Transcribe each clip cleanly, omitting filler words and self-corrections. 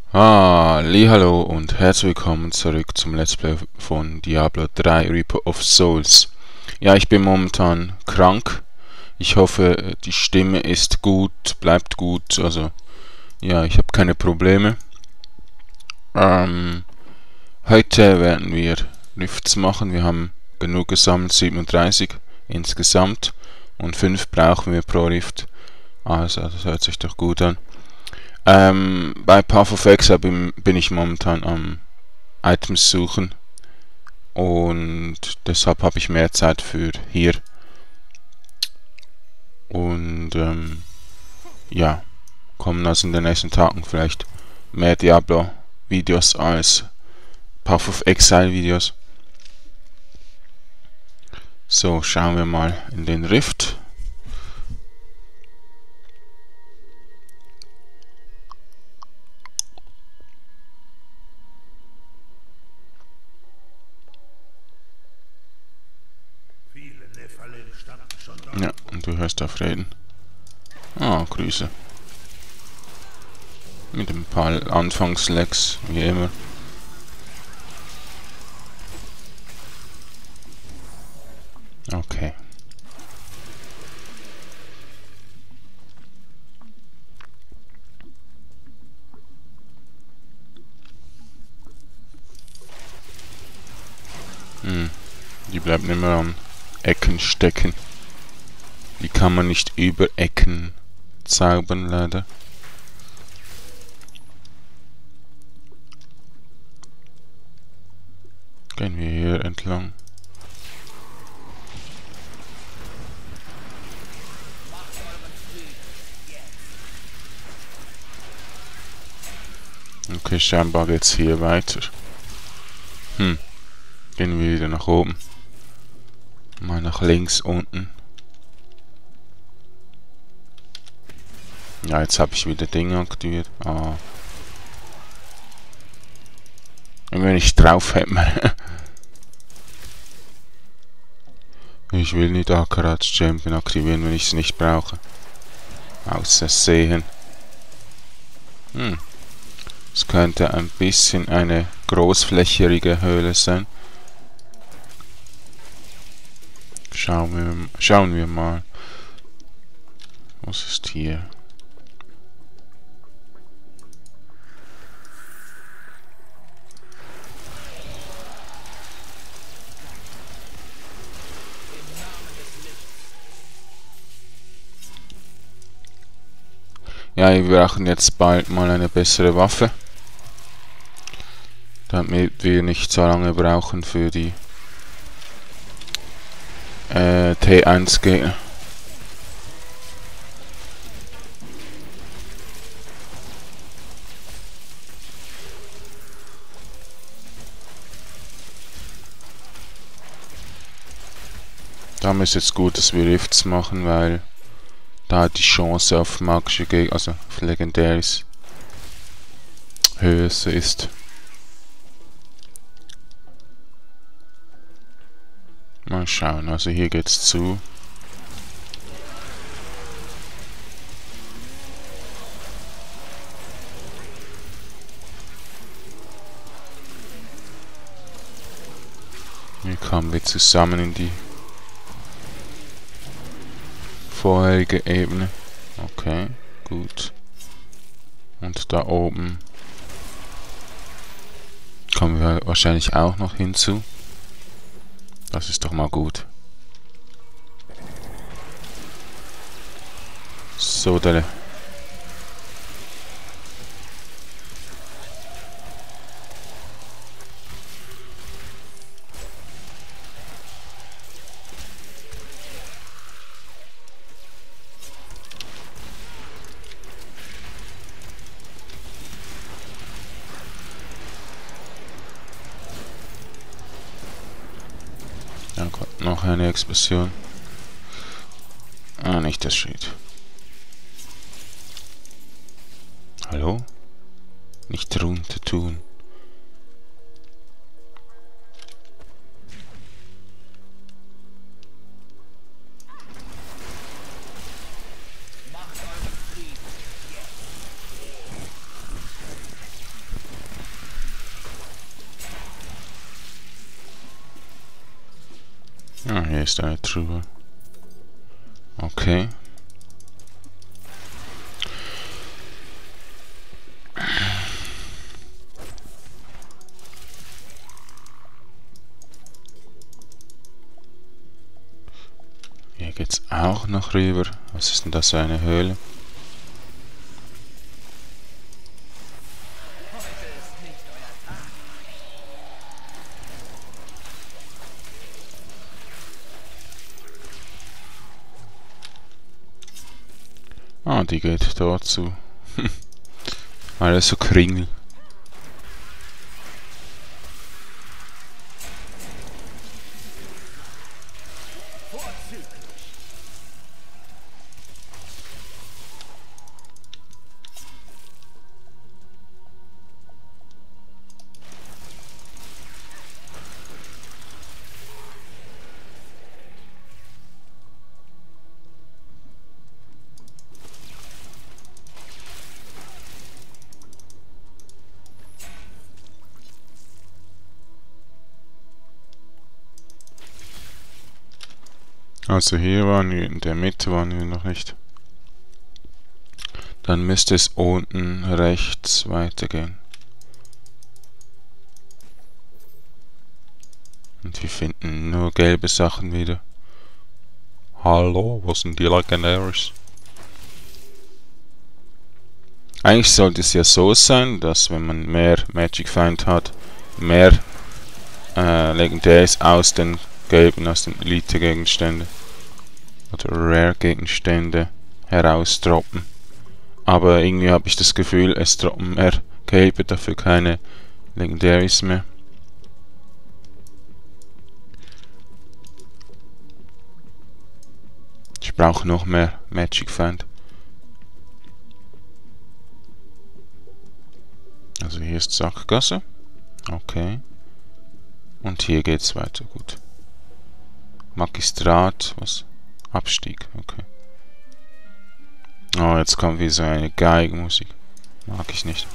Hallo und herzlich willkommen zurück zum Let's Play von Diablo 3 Reaper of Souls. Ja, ich bin momentan krank. Ich hoffe, die Stimme ist gut, bleibt gut. Also, ja, ich habe keine Probleme. Heute werden wir Rifts machen. Wir haben genug gesammelt, 37 insgesamt. Und 5 brauchen wir pro Rift. Also, das hört sich doch gut an. Bei Path of Exile bin ich momentan am Items suchen und deshalb habe ich mehr Zeit für hier und ja, kommen also in den nächsten Tagen vielleicht mehr Diablo Videos als Path of Exile Videos. So, schauen wir mal in den Rift. Ja, und du hörst auf reden. Grüße. Mit ein paar Anfangslags, wie immer. Okay. Die bleibt immer an Ecken stecken. Die kann man nicht über Ecken zaubern, leider. Gehen wir hier entlang. Okay, scheinbar geht's hier weiter. Gehen wir wieder nach oben. Mal nach links unten. Ja, jetzt habe ich wieder Dinge aktiviert. Wenn ich drauf hätte. Ich will nicht Akarat Champion aktivieren, wenn ich es nicht brauche. Außer sehen. Es könnte ein bisschen eine großflächige Höhle sein. Schauen wir mal. Was ist hier? Ja, wir brauchen jetzt bald mal eine bessere Waffe. Damit wir nicht so lange brauchen für die T1 Gegner. Darum ist jetzt gut, dass wir Rifts machen, weil da die Chance auf magische Gegner, also auf Legendaries, höher ist. Mal schauen, also hier geht's zu. Hier kommen wir zusammen in die vorherige Ebene. Okay, gut. Und da oben kommen wir wahrscheinlich auch noch hinzu. Das ist doch mal gut. So, da. Ja, Gott, noch eine Explosion. Nicht das Schild. Hallo? Nicht runter tun. Hier ist eine Truhe. Okay. Hier geht's auch noch rüber. Was ist denn das für eine Höhle? Ah, die geht dort zu. Alles so Kringel. Also hier waren wir, in der Mitte waren wir noch nicht. Dann müsste es unten rechts weitergehen. Und wir finden nur gelbe Sachen wieder. Hallo, was sind die Legendaries? Eigentlich sollte es ja so sein, dass wenn man mehr Magic Find hat, mehr Legendaries aus den gelben, aus den Elite-Gegenständen oder Rare-Gegenstände herausdroppen. Aber irgendwie habe ich das Gefühl, es droppen mehr gelbe, dafür keine Legendaries mehr. Ich brauche noch mehr Magic Find. Also hier ist Sackgasse. Okay. Und hier geht's weiter. Gut. Magistrat, was? Abstieg, okay. Oh, jetzt kommt wieder so eine Geigenmusik. Mag ich nicht.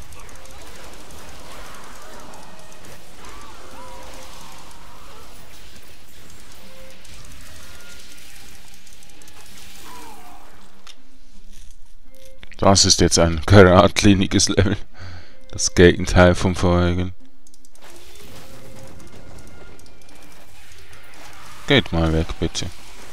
Das ist jetzt ein geradliniges Level. Das Gegenteil vom vorigen. Geht mal weg, bitte.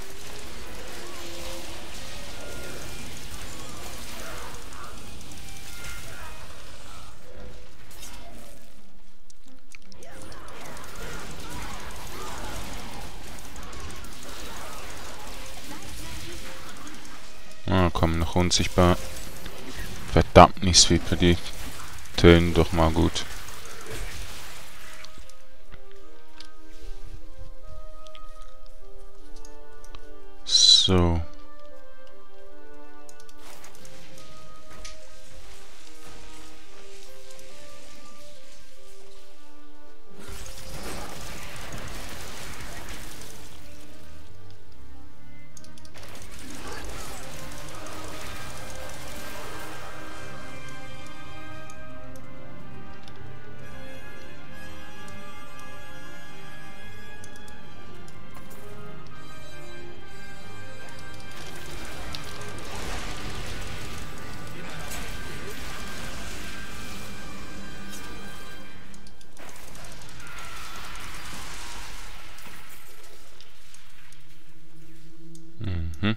Ah, komm, noch unsichtbar. Verdammnisviper, die tönen doch mal gut. So. Mhm.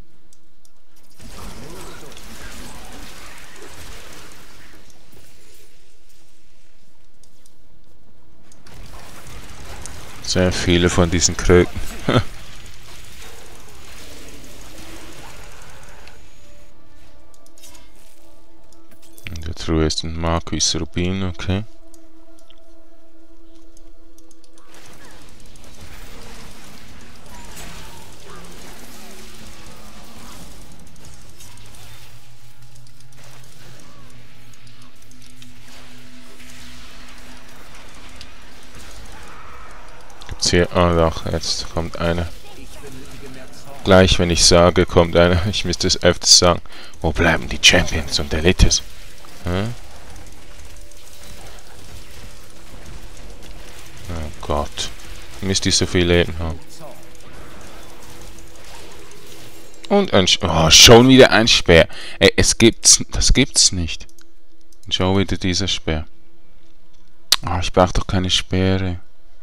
Sehr viele von diesen Kröten. In der Truhe ist ein Marquis Rubin, okay. Gibt's hier? Oh doch, jetzt kommt einer. Gleich wenn ich sage, kommt einer. Ich müsste es öfters sagen. Wo bleiben die Champions und Elites? Hm? Oh Gott. Müsste ich so viel Leben haben. Und ein oh, schon wieder ein Speer. Ey, das gibt's nicht. Und schon wieder dieser Speer. Ah, ich brauche doch keine Speere.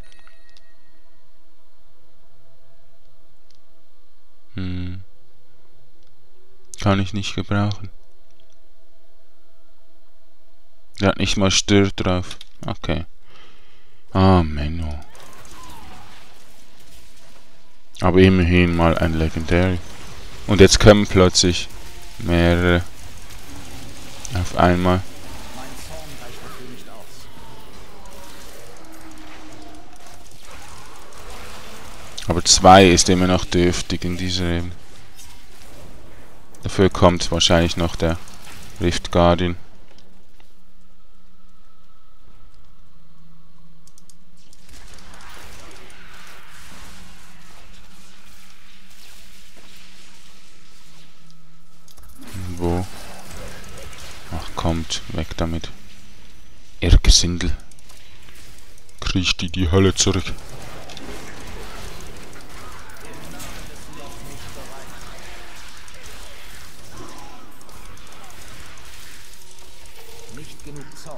Kann ich nicht gebrauchen. Der hat nicht mal Stör drauf. Okay. Ah, Menno. Aber immerhin mal ein Legendary. Und jetzt kommen plötzlich mehrere auf einmal. Aber 2 ist immer noch dürftig in dieser Ebene. Dafür kommt wahrscheinlich noch der Rift Guardian. Wo? Ach, kommt, weg damit. Ihr Gesindel. Kriecht in die Hölle zurück. Nicht genug Zorn.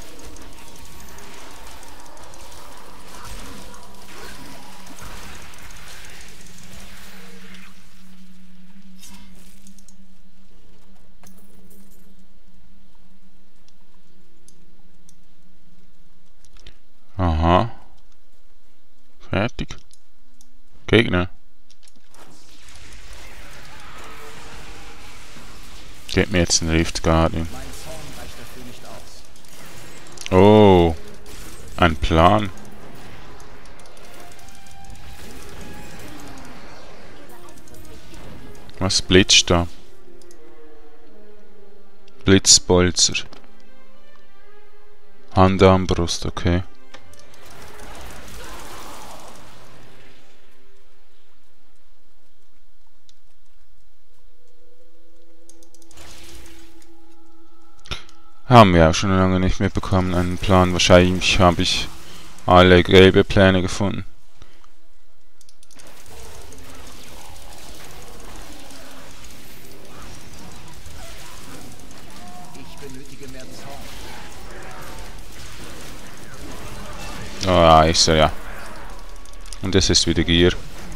Aha. Fertig. Gegner. Gebt mir jetzt einen Rift Guardian. Mein Zorn reicht dafür nicht aus. Oh. Ein Plan. Was blitzt da? Blitzbolzer. Handarmbrust, okay. Haben wir auch schon lange nicht mehr bekommen, einen Plan. Wahrscheinlich habe ich alle gelbe Pläne gefunden. Ich benötige mehr Zorn. Oh ja, ich so, ja. Und es ist wieder Gier.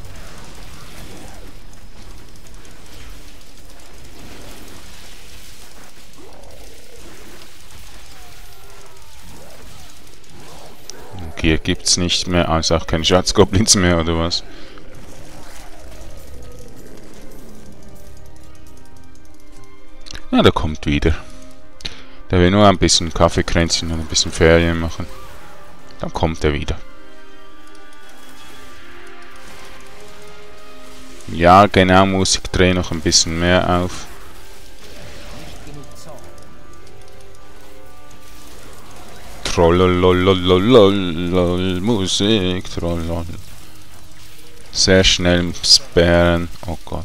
Gier gibt's nicht mehr, also auch keine Schatzgoblins mehr, oder was? Ja, der kommt wieder. Der will nur ein bisschen Kaffeekränzchen und ein bisschen Ferien machen. Dann kommt er wieder. Ja, genau, Musik dreh noch ein bisschen mehr auf. Nicht genug Zorn. Trollololololol, Musik, trollol. Sehr schnell sperren. Oh Gott.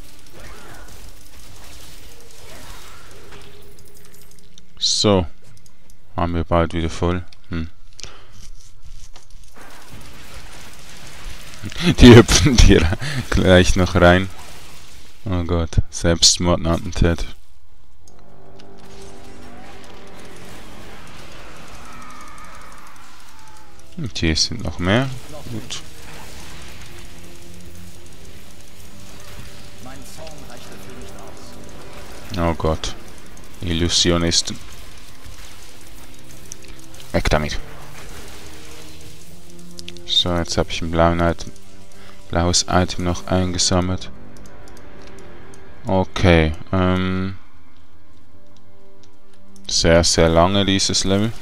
So. Haben wir bald wieder voll. Die hüpfen hier gleich noch rein. Oh Gott. Selbstmordattentat. Und hier sind noch mehr. Gut. Mein Zorn reicht dafür nicht aus. Oh Gott. Illusionisten. Weg damit. So, jetzt habe ich ein blaues Item noch eingesammelt. Okay, sehr, sehr lange dieses Level.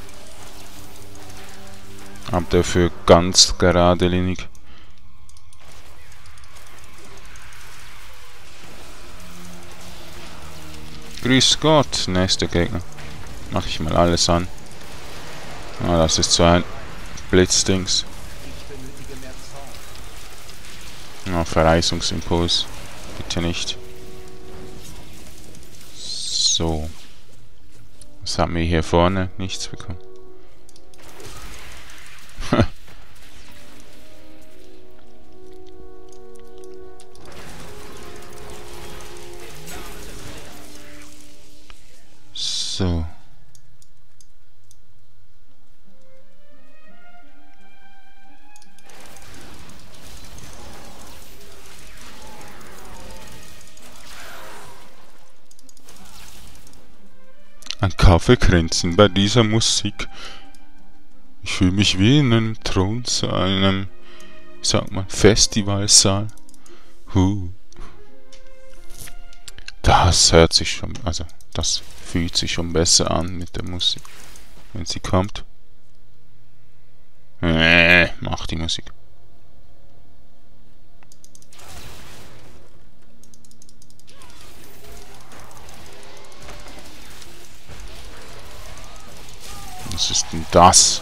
Aber dafür ganz geradlinig. Grüß Gott, nächster Gegner. Mach ich mal alles an. Ah, das ist so ein Blitzdings. Ich benötige mehr Zorn. Ah, Verreißungsimpuls. Bitte nicht. So. Was haben wir hier vorne? Nichts bekommen. Ein Kaffeekränzchen bei dieser Musik. Ich fühle mich wie in einem Thronsaal, in einem, wie sagt man, Festivalsaal. Das hört sich schon, also das fühlt sich schon besser an mit der Musik, wenn sie kommt. Mach die Musik. Was ist denn das?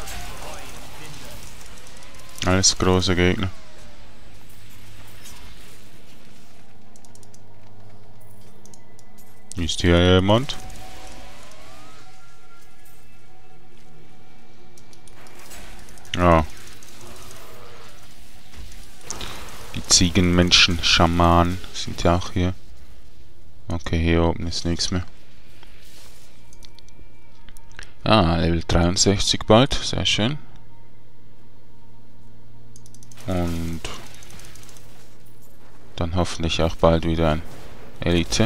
Alles große Gegner. Ist hier jemand? Ja. Die Ziegenmenschen, Schamanen sind ja auch hier. Okay, hier oben ist nichts mehr. Ah, Level 63 bald, sehr schön. Und dann hoffentlich auch bald wieder ein Elite.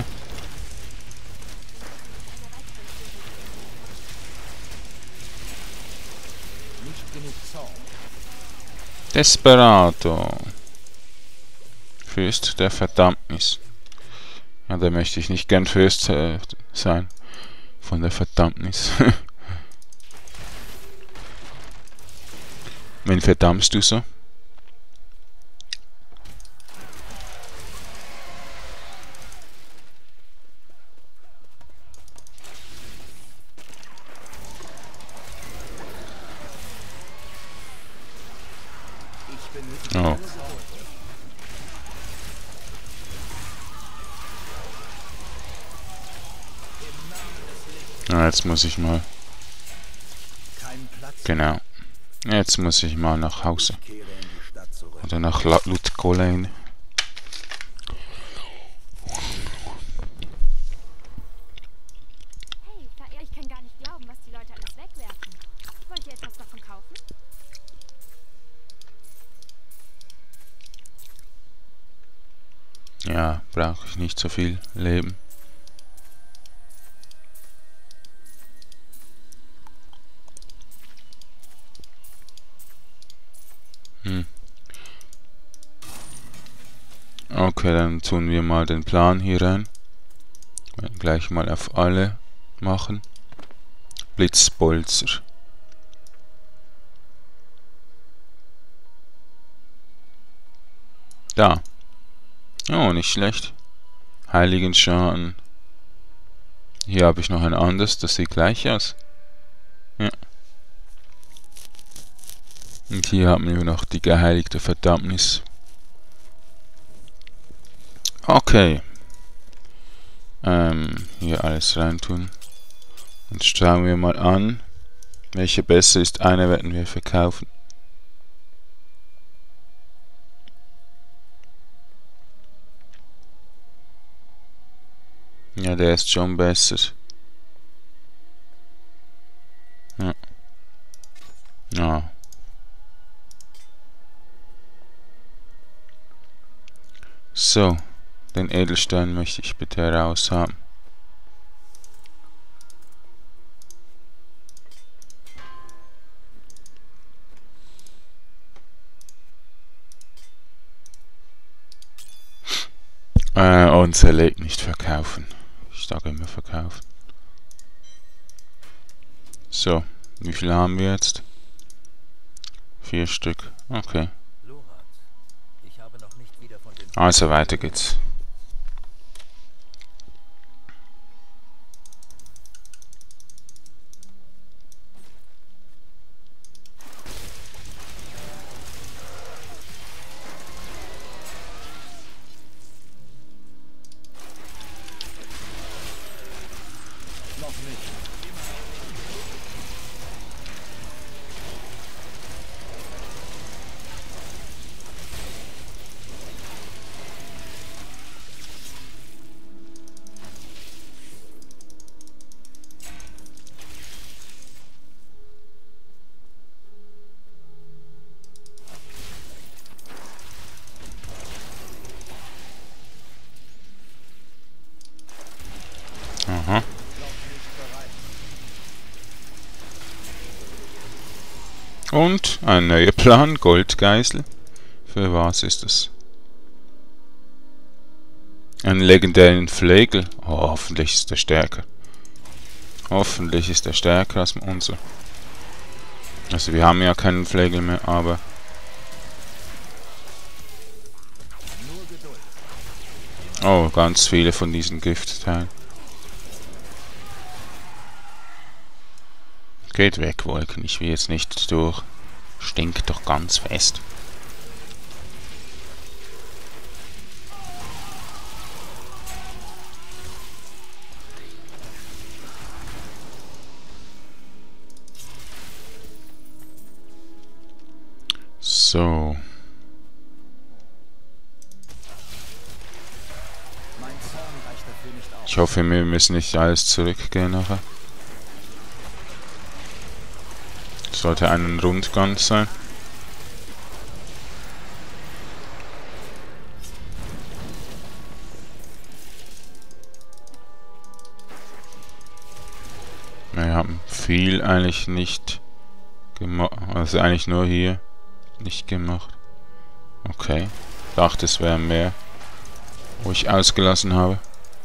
Nicht genug Zorn. Desperado. Fürst der Verdammnis. Ja, da möchte ich nicht gern Fürst sein. Von der Verdammnis. Wen verdammst du so? Ich benötige Oh. mehr Zorn. Ja, jetzt muss ich mal. Kein Platz. Genau. Jetzt muss ich mal nach Hause. Kehre in die Stadt zurück. Oder nach Lutkolein. Hey, ich kann gar nicht glauben, was die Leute alles wegwerfen. Wollt ihr etwas davon kaufen? Ja, brauche ich nicht so viel Leben. Okay, dann tun wir mal den Plan hier rein. Werden gleich mal auf alle machen. Blitzbolzer. Da. Oh, nicht schlecht. Heiligenschaden. Hier habe ich noch ein anderes, das sieht gleich aus. Ja. Und hier haben wir noch die geheiligte Verdammnis. Okay. Hier alles reintun. Und schauen wir mal an, welche besser ist. Eine werden wir verkaufen. Ja, der ist schon besser. Ja. Ja. So, den Edelstein möchte ich bitte heraus haben. Und Select nicht verkaufen. Ich sage immer verkaufen. So, wie viel haben wir jetzt? 4 Stück. Okay. Lorat, ich habe noch nicht wieder von den Also weiter geht's. noch nicht. Und ein neuer Plan, Goldgeißel. Für was ist es? Einen legendären Flegel. Oh, hoffentlich ist der stärker. Hoffentlich ist der stärker als unser. Also wir haben ja keinen Flegel mehr, aber... Oh, ganz viele von diesen Giftteilen. Geht weg, Wolken. Ich will jetzt nicht durch. Stinkt doch ganz fest. So. Mein Zorn reicht dafür nicht aus. Ich hoffe, wir müssen nicht alles zurückgehen nachher. Sollte ein Rundgang sein. Wir haben viel eigentlich nicht gemacht, also eigentlich nur hier nicht gemacht. Okay, dachte es wäre mehr, wo ich ausgelassen habe.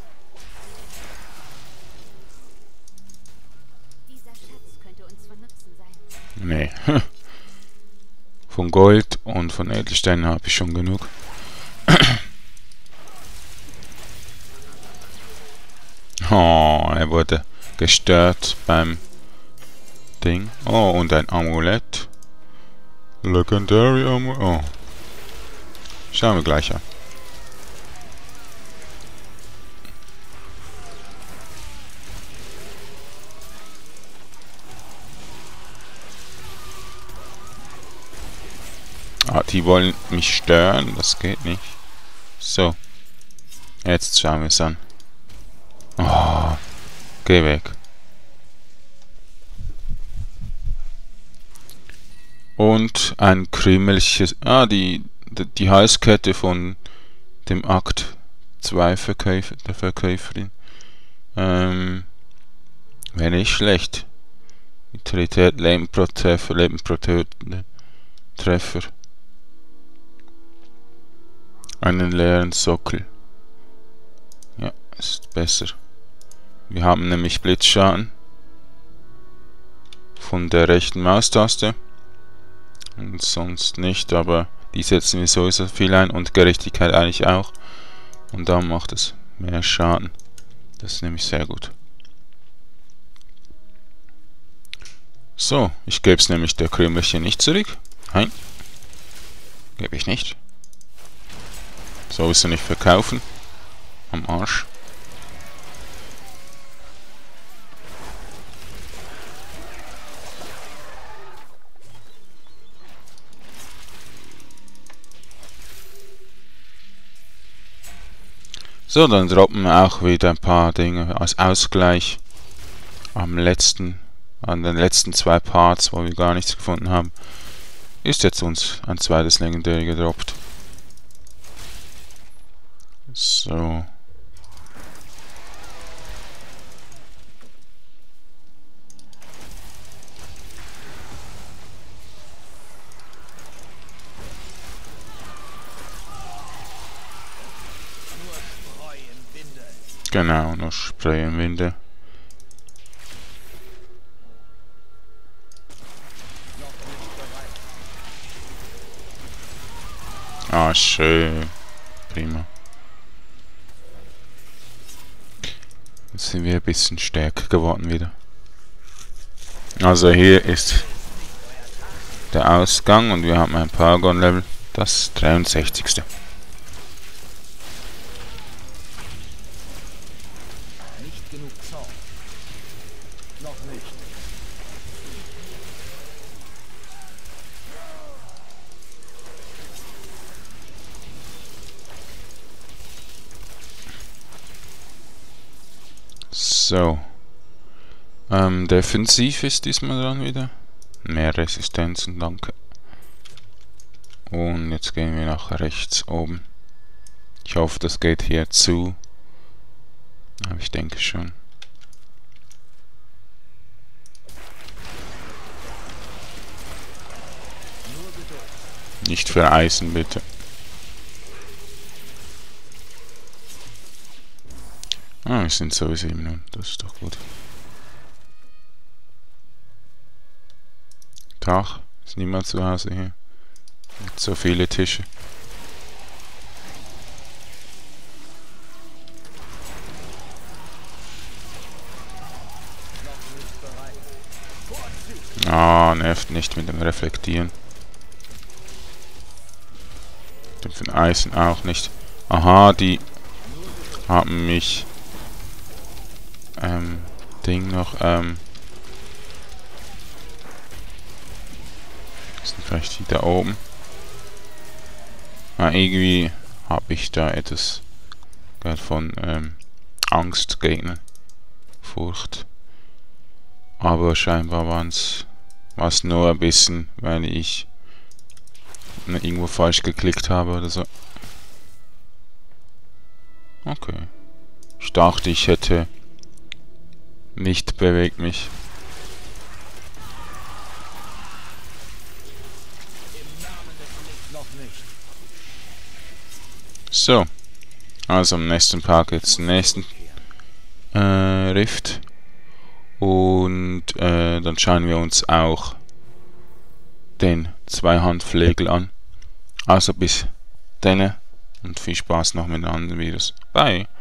Dieser Schatz könnte uns von Nutzen sein. Nee. Von Gold und von Edelsteinen habe ich schon genug. Oh, er wurde gestört beim Ding. Oh, und ein Amulett. Legendary Amulett. Oh. Schauen wir gleich an. Ah, die wollen mich stören. Das geht nicht. So. Jetzt schauen wir es an. Oh. Geh weg. Und ein krümeliges... Ah, die Halskette von dem Akt 2 der Verkäuferin. Wäre nicht schlecht. Vitalität, Leben pro Treffer, Leben pro Treffer. Einen leeren Sockel. Ja, ist besser. Wir haben nämlich Blitzschaden von der rechten Maustaste und sonst nicht, aber die setzen wir sowieso viel ein und Gerechtigkeit eigentlich auch und da macht es mehr Schaden. Das ist nämlich sehr gut. So, ich gebe es nämlich der Krümelchen nicht zurück. Nein, gebe ich nicht. Sowieso nicht verkaufen. Am Arsch. So, dann droppen wir auch wieder ein paar Dinge als Ausgleich an den letzten 2 Parts, wo wir gar nichts gefunden haben. Ist jetzt uns ein zweites Legendary gedroppt. So. Genau, noch Spray im Winde. Ah, schön. Prima. Jetzt sind wir ein bisschen stärker geworden wieder. Also hier ist der Ausgang und wir haben ein Paragon-Level, das 63. Nicht genug Zorn. Noch nicht. So. Defensiv ist diesmal dran wieder. Mehr Resistenzen, danke. Und jetzt gehen wir nach rechts oben. Ich hoffe, das geht hier zu. Aber ich denke schon. Nicht vereisen, bitte. Ah, wir sind sowieso 7 Minuten. Das ist doch gut. Tag. Ist niemand zu Hause hier. Nicht so viele Tische. Ah, nervt nicht mit dem Reflektieren. Den von Eisen auch nicht. Aha, die haben mich Ding noch sind vielleicht die da oben. Ah, irgendwie habe ich da etwas von Angst gegen Furcht. Aber scheinbar war es nur ein bisschen, weil ich irgendwo falsch geklickt habe oder so. Okay. Ich dachte, ich hätte nicht bewegt mich. So. Also am nächsten Park jetzt den nächsten Rift. Und dann schauen wir uns auch den Zweihandflegel an. Also bis dann und viel Spaß noch mit den anderen Videos. Bye!